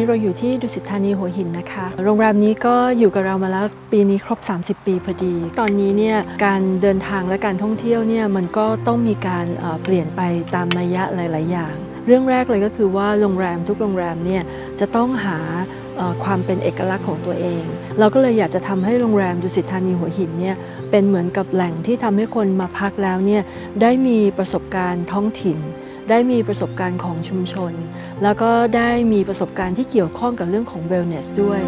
เราอยู่ที่ดุสิตธานีหัวหินนะคะโรงแรมนี้ก็อยู่กับเรามาแล้วปีนี้ครบ30 ปีพอดีตอนนี้เนี่ยการเดินทางและการท่องเที่ยวเนี่ยมันก็ต้องมีการเปลี่ยนไปตามนัยยะหลายๆอย่างเรื่องแรกเลยก็คือว่าโรงแรมทุกโรงแรมเนี่ยจะต้องหาความเป็นเอกลักษณ์ของตัวเองเราก็เลยอยากจะทำให้โรงแรมดุสิตธานีหัวหินเนี่ยเป็นเหมือนกับแหล่งที่ทำให้คนมาพักแล้วเนี่ยได้มีประสบการณ์ท้องถิ่นได้มีประสบการณ์ของชุมชนแล้วก็ได้มีประสบการณ์ที่เกี่ยวข้องกับเรื่องของ wellness ด้วย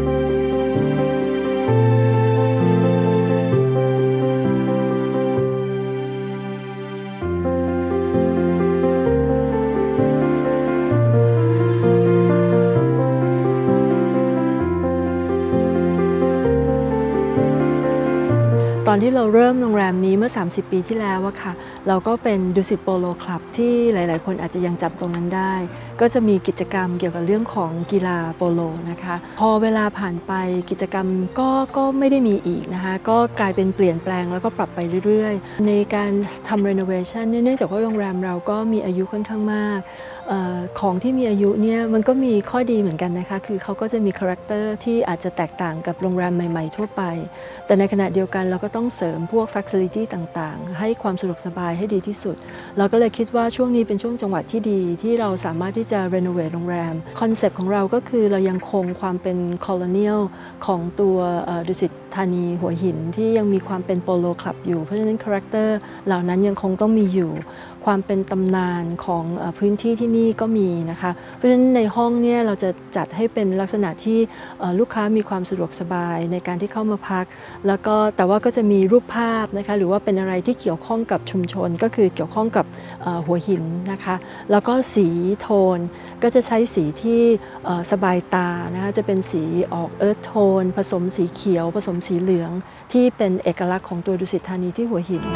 ตอนที่เราเริ่มโรงแรมนี้เมื่อ30 ปีที่แล้วอะค่ะเราก็เป็นดุสิตโปโลคลับที่หลายๆคนอาจจะยังจำตรงนั้นได้ก็จะมีกิจกรรมเกี่ยวกับเรื่องของกีฬาโปโลนะคะพอเวลาผ่านไปกิจกรรมก็ไม่ได้มีอีกนะคะก็กลายเป็นเปลี่ยนแปลงแล้วก็ปรับไปเรื่อยๆในการทำ renovation เนื่องจากว่าโรงแรมเราก็มีอายุค่อนข้างมากของที่มีอายุเนี่ยมันก็มีข้อดีเหมือนกันนะคะคือเขาก็จะมีคาแรคเตอร์ที่อาจจะแตกต่างกับโรงแรมใหม่ๆทั่วไปแต่ในขณะเดียวกันเราก็ต้องเสริมพวก facility ต่างๆให้ความสะดวกสบายให้ดีที่สุดเราก็เลยคิดว่าช่วงนี้เป็นช่วงจังหวะที่ดีที่เราสามารถที่จะ renovate โรงแรมคอนเซปต์ของเราก็คือเรายังคงความเป็น colonial ของตัวดุสิตธานีหัวหินที่ยังมีความเป็นโปโลคลับอยู่เพราะฉะนั้นคาแรคเตอร์เหล่านั้นยังคงต้องมีอยู่ความเป็นตำนานของพื้นที่ที่นี่ก็มีนะคะเพราะฉะนั้นในห้องเนี่ยเราจะจัดให้เป็นลักษณะที่ลูกค้ามีความสะดวกสบายในการที่เข้ามาพักแล้วก็แต่ว่าก็จะมีรูปภาพนะคะหรือว่าเป็นอะไรที่เกี่ยวข้องกับชุมชนก็คือเกี่ยวข้องกับหัวหินนะคะแล้วก็สีโทนก็จะใช้สีที่สบายตานะคะจะเป็นสีออกเอิร์ธโทนผสมสีเขียวผสมสีเหลืองที่เป็นเอกลักษณ์ของตัวดุสิตธานีที่หัวหิน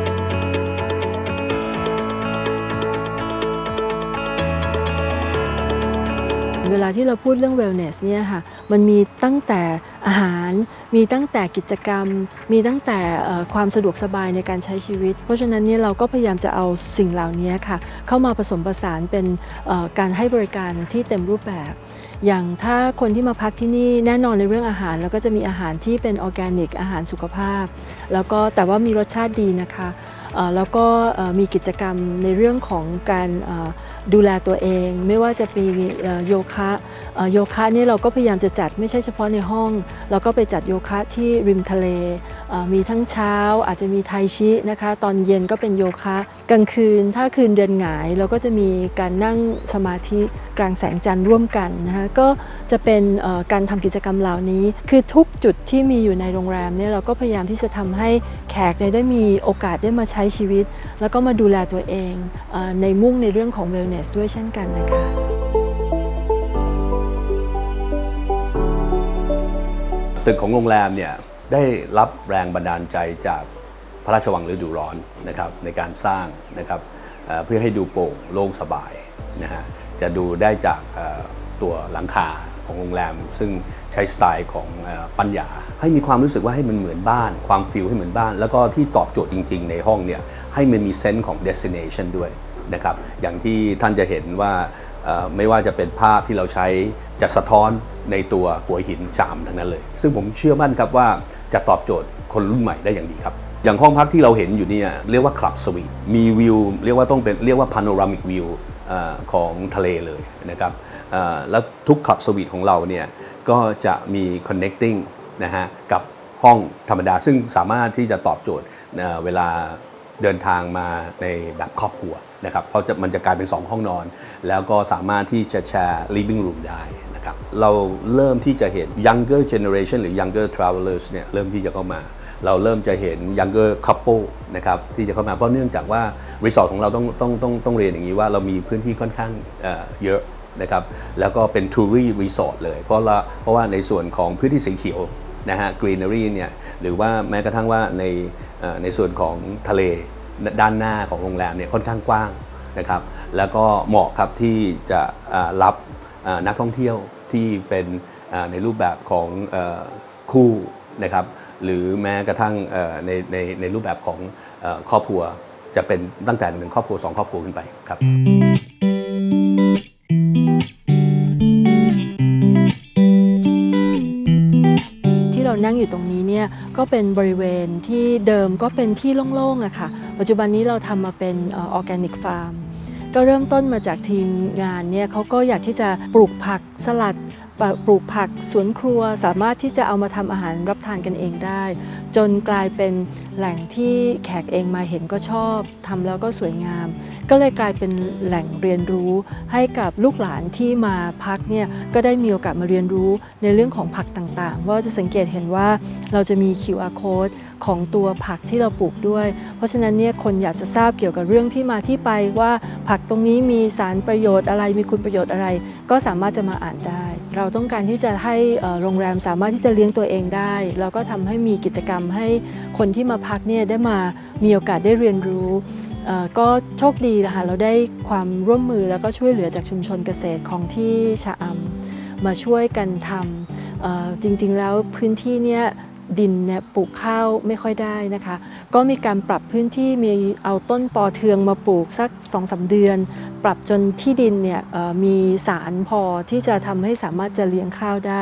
เวลาที่เราพูดเรื่อง wellness เนี่ยค่ะมันมีตั้งแต่อาหารมีตั้งแต่กิจกรรมมีตั้งแต่ความสะดวกสบายในการใช้ชีวิตเพราะฉะนั้นเนี่ยเราก็พยายามจะเอาสิ่งเหล่านี้ค่ะเข้ามาผสมผสานเป็นการให้บริการที่เต็มรูปแบบอย่างถ้าคนที่มาพักที่นี่แน่นอนในเรื่องอาหารแล้วก็จะมีอาหารที่เป็นออร์แกนิกอาหารสุขภาพแล้วก็แต่ว่ามีรสชาติดีนะคะแล้วก็มีกิจกรรมในเรื่องของการดูแลตัวเองไม่ว่าจะมีโยคะนี่เราก็พยายามจะจัดไม่ใช่เฉพาะในห้องเราก็ไปจัดโยคะที่ริมทะเลมีทั้งเช้าอาจจะมีไทชินะคะตอนเย็นก็เป็นโยคะกลางคืนถ้าคืนเดือนหงายเราก็จะมีการนั่งสมาธิกลางแสงจันทร์ร่วมกันนะคะก็จะเป็นการทำกิจกรรมเหล่านี้คือทุกจุดที่มีอยู่ในโรงแรมเนี่ยเราก็พยายามที่จะทำให้แขกได้มีโอกาสได้มาใช้ชีวิตแล้วก็มาดูแลตัวเองในมุ่งในเรื่องของ wellness ด้วยเช่นกันนะคะตึกของโรงแรมเนี่ยได้รับแรงบันดาลใจจากพระราชวังฤดูร้อนนะครับในการสร้างนะครับเพื่อให้ดูโปร่งโล่งสบายนะฮะจะดูได้จากตัวหลังคาของโรงแรมซึ่งใช้สไตล์ของปัญญาให้มีความรู้สึกว่าให้มันเหมือนบ้านความฟีลให้เหมือนบ้านแล้วก็ที่ตอบโจทย์จริงๆในห้องเนี่ยให้มันมีเซนส์ของ destination ด้วยนะครับอย่างที่ท่านจะเห็นว่าไม่ว่าจะเป็นภาพที่เราใช้จะสะท้อนในตัวหัวหิน3ทั้งนั้นเลยซึ่งผมเชื่อมั่นครับว่าจะตอบโจทย์คนรุ่นใหม่ได้อย่างดีครับอย่างห้องพักที่เราเห็นอยู่เนี่ยเรียกว่าคลับสวีทมีวิวเรียกว่าพาโนรามิกวิวของทะเลเลยนะครับแล้วทุกคลับสวีทของเราเนี่ยก็จะมี connecting นะฮะกับห้องธรรมดาซึ่งสามารถที่จะตอบโจทย์เวลาเดินทางมาในแบบครอบครัวนะครับเพราะมันจะกลายเป็น2ห้องนอนแล้วก็สามารถที่จะแชร์ living room ได้นะครับเราเริ่มที่จะเห็น younger generation หรือ younger travelers เนี่ยเริ่มที่จะเข้ามาเราเริ่มจะเห็น younger couple นะครับที่จะเข้ามาเพราะเนื่องจากว่ารีสอร์ทของเราต้องเรียนอย่างนี้ว่าเรามีพื้นที่ค่อนข้างเยอะนะครับแล้วก็เป็น Truly Resort เลยเพราะว่าในส่วนของพื้นที่สีเขียวนะฮะ greenery เนี่ยหรือว่าแม้กระทั่งว่าในส่วนของทะเลด้านหน้าของโรงแรมเนี่ยค่อนข้างกว้างนะครับแล้วก็เหมาะครับที่จะรับนักท่องเที่ยวที่เป็นในรูปแบบของคู่นะครับหรือแม้กระทั่งในรูปแบบของครอบครัวจะเป็นตั้งแต่1ครอบครัว2ครอบครัวขึ้นไปครับเรานั่งอยู่ตรงนี้เนี่ยก็เป็นบริเวณที่เดิมก็เป็นที่โล่งๆอะค่ะปัจจุบันนี้เราทำมาเป็นออร์แกนิกฟาร์มก็เริ่มต้นมาจากทีมงานเนี่ยเขาก็อยากที่จะปลูกผักสลัดปลูกผักสวนครัวสามารถที่จะเอามาทำอาหารรับทานกันเองได้จนกลายเป็นแหล่งที่แขกเองมาเห็นก็ชอบทำแล้วก็สวยงามก็เลยกลายเป็นแหล่งเรียนรู้ให้กับลูกหลานที่มาพักเนี่ยก็ได้มีโอกาสมาเรียนรู้ในเรื่องของผักต่างๆว่าจะสังเกตเห็นว่าเราจะมี QR code ของตัวผักที่เราปลูกด้วยเพราะฉะนั้นเนี่ยคนอยากจะทราบเกี่ยวกับเรื่องที่มาที่ไปว่าผักตรงนี้มีสารประโยชน์อะไรมีคุณประโยชน์อะไรก็สามารถจะมาอ่านได้เราต้องการที่จะให้โรงแรมสามารถที่จะเลี้ยงตัวเองได้แล้วก็ทำให้มีกิจกรรมให้คนที่มาพักเนี่ยได้มามีโอกาสได้เรียนรู้ก็โชคดีนะคะเราได้ความร่วมมือแล้วก็ช่วยเหลือจากชุมชนเกษตรของที่ชะอำมาช่วยกันทำจริงๆแล้วพื้นที่เนี่ยดินเนี่ยปลูกข้าวไม่ค่อยได้นะคะก็มีการปรับพื้นที่มีเอาต้นปอเทืองมาปลูกสัก 2-3 เดือนปรับจนที่ดินเนี่ยมีสารพอที่จะทำให้สามารถจะเลี้ยงข้าวได้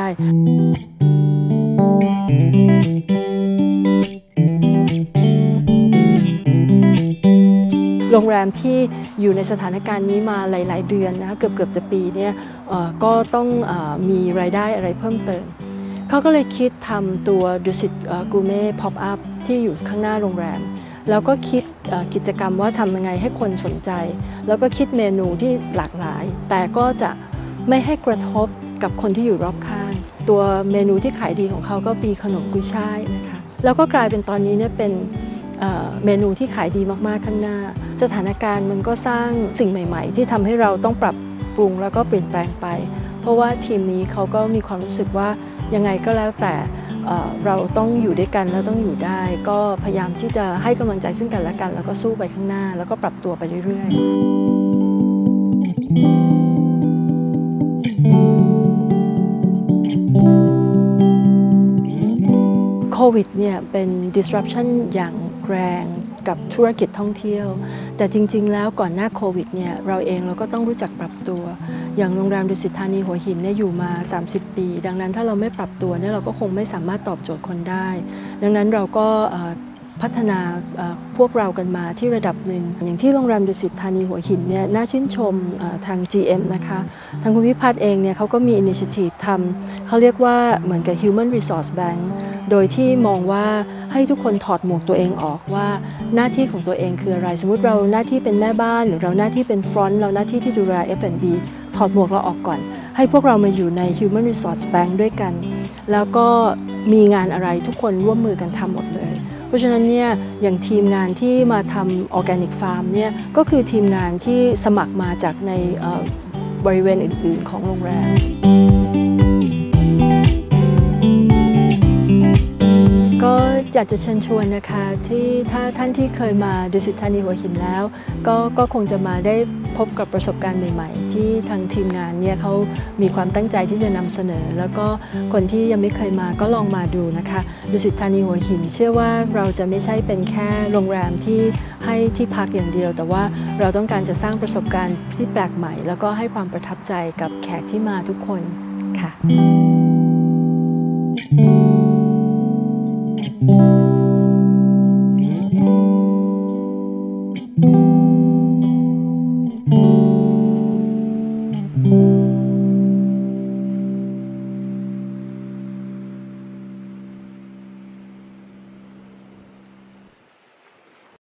โรงแรมที่อยู่ในสถานการณ์นี้มาหลายๆเดือนนะคะเกือบจะปีเนี่ยก็ต้องมีรายได้อะไรเพิ่มเติมเขาก็เลยคิดทำตัวดุสิตกรูเม่พ็อปอัพที่อยู่ข้างหน้าโรงแรมแล้วก็คิดกิจกรรมว่าทำยังไงให้คนสนใจแล้วก็คิดเมนูที่หลากหลายแต่ก็จะไม่ให้กระทบกับคนที่อยู่รอบข้างตัวเมนูที่ขายดีของเขาก็มีขนมกุยช่ายนะคะแล้วก็กลายเป็นตอนนี้เนี่ยเป็นเมนูที่ขายดีมากๆข้างหน้าสถานการณ์มันก็สร้างสิ่งใหม่ๆที่ทำให้เราต้องปรับปรุงแล้วก็เปลี่ยนแปลงไปเพราะว่าทีมนี้เขาก็มีความรู้สึกว่ายังไงก็แล้วแต่เราต้องอยู่ด้วยกันแล้วต้องอยู่ได้ก็พยายามที่จะให้กำลังใจซึ่งกันและกันแล้วก็สู้ไปข้างหน้าแล้วก็ปรับตัวไปเรื่อยๆโควิดเนี่ยเป็น disruption อย่างแรงกับธุรกิจท่องเที่ยวแต่จริงๆแล้วก่อนหน้าโควิดเนี่ยเราเองเราก็ต้องรู้จักปรับตัวอย่างโรงแรมดุสิตธานีหัวหินเนี่ยอยู่มา30 ปีดังนั้นถ้าเราไม่ปรับตัวเนี่ยเราก็คงไม่สามารถตอบโจทย์คนได้ดังนั้นเราก็พัฒนาพวกเรากันมาที่ระดับหนึ่งอย่างที่โรงแรมดุสิตธานีหัวหินเนี่ยน่าชื่นชมทาง GM นะคะทางคุณพิพัฒน์เองเนี่ยเขาก็มี initiative ทำเขาเรียกว่าเหมือนกับ Human Resource Bank โดยที่มองว่าให้ทุกคนถอดหมวกตัวเองออกว่าหน้าที่ของตัวเองคืออะไรสมมุติเราหน้าที่เป็นแม่บ้านหรือเราหน้าที่เป็นฟรอนต์เราหน้าที่ที่ดูแล F&B ถอดหมวกเราออกก่อนให้พวกเรามาอยู่ใน Human Resource Bank ด้วยกันแล้วก็มีงานอะไรทุกคนร่วมมือกันทำหมดเลยเพราะฉะนั้นเนี่ยอย่างทีมงานที่มาทำ Organic Farm เนี่ยก็คือทีมงานที่สมัครมาจากในบริเวณอื่นๆของโรงแรมก็อยากจะเชิญชวนนะคะที่ถ้าท่านที่เคยมาดุสิตธานีหัวหินแล้วก็คงจะมาได้พบกับประสบการณ์ใหม่ๆที่ทางทีมงานเนี่ยเขามีความตั้งใจที่จะนำเสนอแล้วก็คนที่ยังไม่เคยมาก็ลองมาดูนะคะดุสิตธานีหัวหินเชื่อว่าเราจะไม่ใช่เป็นแค่โรงแรมที่ให้ที่พักอย่างเดียวแต่ว่าเราต้องการจะสร้างประสบการณ์ที่แปลกใหม่แล้วก็ให้ความประทับใจกับแขกที่มาทุกคนค่ะ